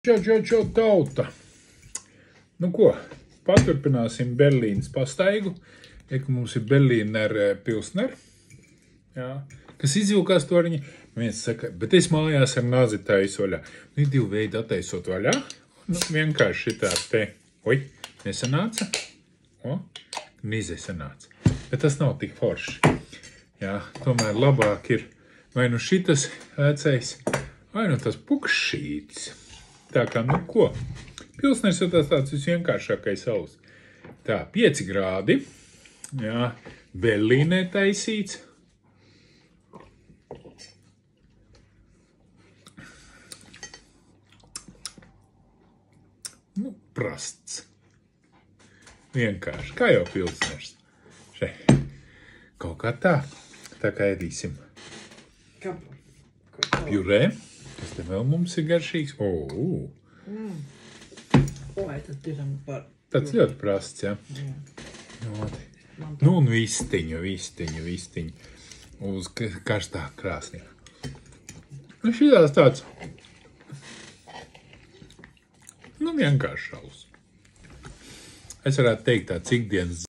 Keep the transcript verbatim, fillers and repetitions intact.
Čau, čau, čau, tauta. Nu ko, paturpināsim Berlīnas pastaigu. Ja, ka mums ir Berlīna ar Pilsner. Jā, kas izvilkās to arī. Viens saka, bet es mājās ar nazi taisu vaļā. Nu, ir divi veidi attaisot vaļā. Nu, vienkārši šitās te. Oi, nesanāca. O, nizē sanāca. Bet tas nav tik forši. Jā, tomēr labāk ir vai nu šitas vecais, vai nu tas pukšītis. Tā kā, nu ko, Pilsners jau tas tāds visvienkāršākais savs. Tā, pieci grādi, jā, Berlīnē taisīts. Nu, prasts. Vienkārši, kā jau Pilsners. Še, kaut kā tā, tā kā ēdīsim. Pjurē. Kas te vēl mums ir garšīgs? O, Mm. Oi, tas tiešām par... tāds ļoti prasts, jā. Jā. Ļoti. Nu, un vistiņu, vistiņu, vistiņu uz karstā krāsnī. Nu, šitās tāds, nu, vienkārši šaus. Es varētu teikt tāds ikdienas